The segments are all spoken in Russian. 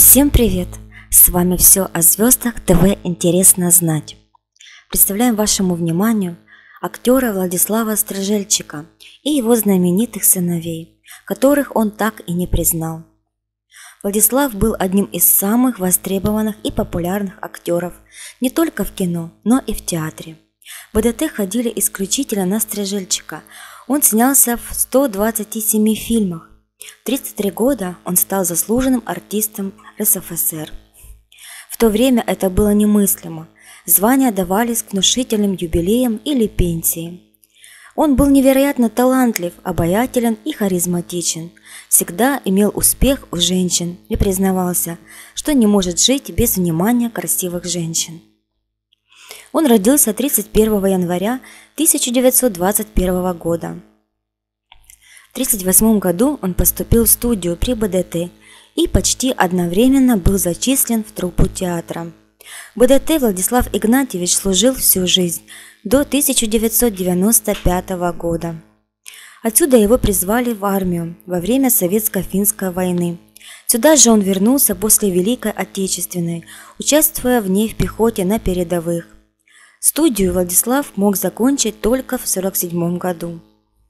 Всем привет! С вами все о звездах ТВ интересно знать. Представляем вашему вниманию актера Владислава Стрижельчика и его знаменитых сыновей, которых он так и не признал. Владислав был одним из самых востребованных и популярных актеров не только в кино, но и в театре. В БДТ ходили исключительно на Стрижельчика. Он снялся в 127 фильмах. В 33 года он стал заслуженным артистом РСФСР. В то время это было немыслимо. Звания давались к внушительным юбилеям или пенсии. Он был невероятно талантлив, обаятелен и харизматичен. Всегда имел успех у женщин и признавался, что не может жить без внимания красивых женщин. Он родился 31 января 1921 года. В 1938 году он поступил в студию при БДТ и почти одновременно был зачислен в труппу театра. В БДТ Владислав Игнатьевич служил всю жизнь до 1995 года. Отсюда его призвали в армию во время Советско-финской войны. Сюда же он вернулся после Великой Отечественной, участвуя в ней в пехоте на передовых. Студию Владислав мог закончить только в 1947 году.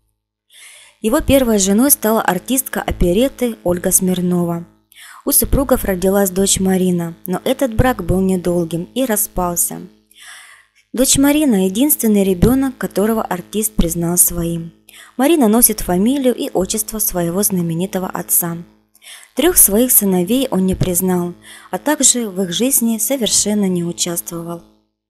Его первой женой стала артистка оперетты Ольга Смирнова. У супругов родилась дочь Марина, но этот брак был недолгим и распался. Дочь Марина – единственный ребенок, которого артист признал своим. Марина носит фамилию и отчество своего знаменитого отца. 3 своих сыновей он не признал, а также в их жизни совершенно не участвовал.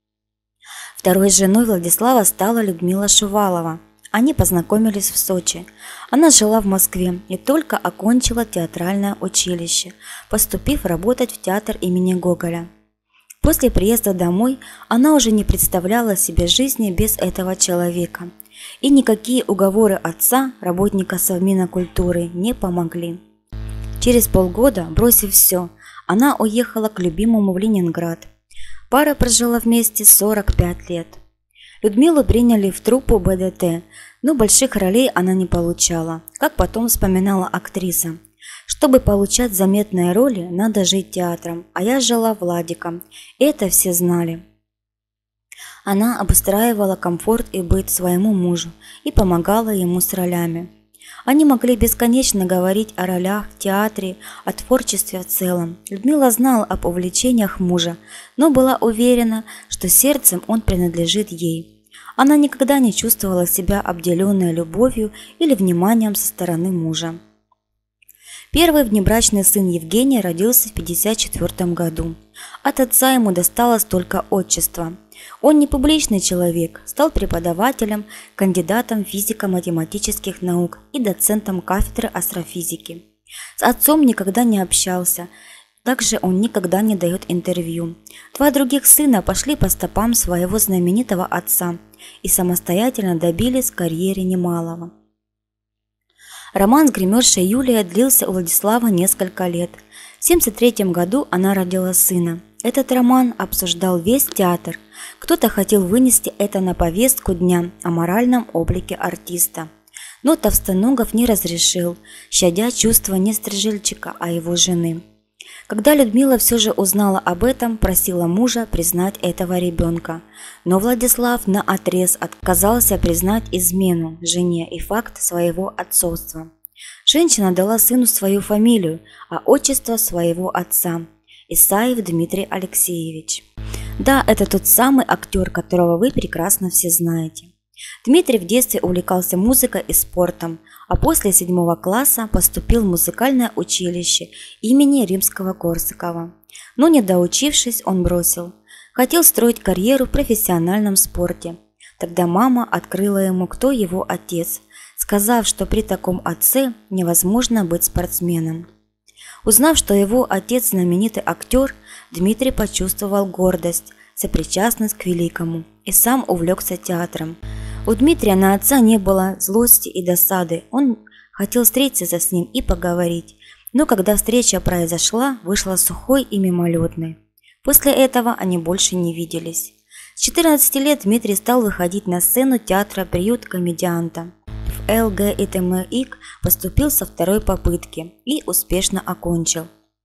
Второй женой Владислава стала Людмила Шувалова. Они познакомились в Сочи. Она жила в Москве и только окончила театральное училище, поступив работать в театр имени Гоголя. После приезда домой она уже не представляла себе жизни без этого человека, и никакие уговоры отца, работника Совмина культуры, не помогли. Через полгода, бросив все, она уехала к любимому в Ленинград. Пара прожила вместе 45 лет. Людмилу приняли в труппу БДТ, но больших ролей она не получала, как потом вспоминала актриса. Чтобы получать заметные роли, надо жить театром, а я жила Владиком, это все знали. Она обустраивала комфорт и быт своему мужу и помогала ему с ролями. Они могли бесконечно говорить о ролях, театре, о творчестве в целом. Людмила знала об увлечениях мужа, но была уверена, что сердцем он принадлежит ей. Она никогда не чувствовала себя обделенной любовью или вниманием со стороны мужа. Первый внебрачный сын Евгений родился в 1954 году. От отца ему досталось только отчество. Он не публичный человек, стал преподавателем, кандидатом физико-математических наук и доцентом кафедры астрофизики. С отцом никогда не общался, также он никогда не дает интервью. 2 других сына пошли по стопам своего знаменитого отца и самостоятельно добились карьеры немалого. Роман с гримершей Юлией длился у Владислава несколько лет. В 1973 году она родила сына. Этот роман обсуждал весь театр. Кто-то хотел вынести это на повестку дня о моральном облике артиста. Но Товстоногов не разрешил, щадя чувства не Стрижельчика, а его жены. Когда Людмила все же узнала об этом, просила мужа признать этого ребенка. Но Владислав наотрез отказался признать измену жене и факт своего отцовства. Женщина дала сыну свою фамилию, а отчество своего отца – Исаев Дмитрий Алексеевич. Да, это тот самый актер, которого вы прекрасно все знаете. Дмитрий в детстве увлекался музыкой и спортом, а после 7 класса поступил в музыкальное училище имени Римского-Корсакова. Но не доучившись, он бросил. Хотел строить карьеру в профессиональном спорте. Тогда мама открыла ему, кто его отец, сказав, что при таком отце невозможно быть спортсменом. Узнав, что его отец знаменитый актер, Дмитрий почувствовал гордость, сопричастность к великому и сам увлекся театром. У Дмитрия на отца не было злости и досады, он хотел встретиться с ним и поговорить, но когда встреча произошла, вышла сухой и мимолетной. После этого они больше не виделись. С 14 лет Дмитрий стал выходить на сцену театра «Приют комедианта». В ЛГИТМИК поступил со 2-й попытки и успешно окончил.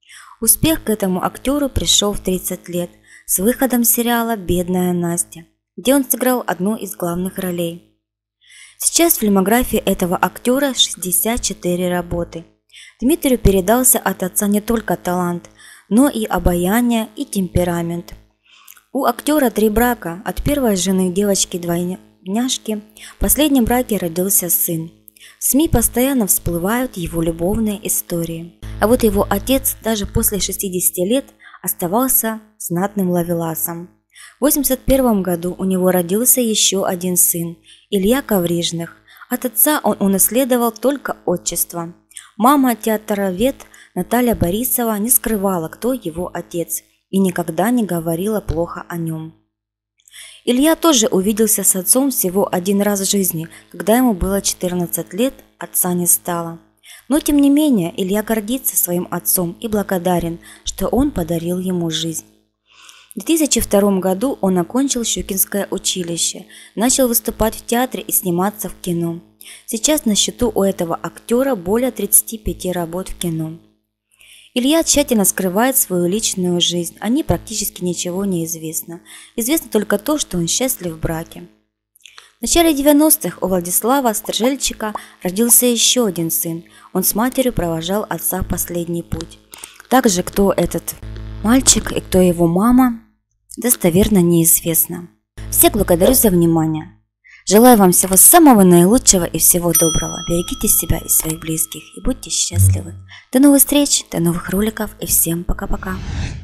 Успех к этому актеру пришел в 30 лет с выходом сериала «Бедная Настя», где он сыграл одну из главных ролей. Сейчас в фильмографии этого актера 64 работы. Дмитрию передался от отца не только талант, но и обаяние и темперамент. У актера 3 брака, от первой жены девочки-двойняшки, в последнем браке родился сын. В СМИ постоянно всплывают его любовные истории. А вот его отец даже после 60 лет оставался знатным ловеласом. В 1981 году у него родился еще один сын, Илья Коврижных. От отца он унаследовал только отчество. Мама театровед Наталья Борисова не скрывала, кто его отец, и никогда не говорила плохо о нем. Илья тоже увиделся с отцом всего один раз в жизни, когда ему было 14 лет, отца не стало. Но тем не менее Илья гордится своим отцом и благодарен, что он подарил ему жизнь. В 2002 году он окончил Щукинское училище, начал выступать в театре и сниматься в кино. Сейчас на счету у этого актера более 35 работ в кино. Илья тщательно скрывает свою личную жизнь, о ней практически ничего не известно. Известно только то, что он счастлив в браке. В начале 90-х у Владислава Стржельчика родился еще один сын. Он с матерью провожал отца в последний путь. Также кто этот мальчик и кто его мама, достоверно неизвестно. Всех благодарю за внимание. Желаю вам всего самого наилучшего и всего доброго. Берегите себя и своих близких и будьте счастливы. До новых встреч, до новых роликов и всем пока-пока.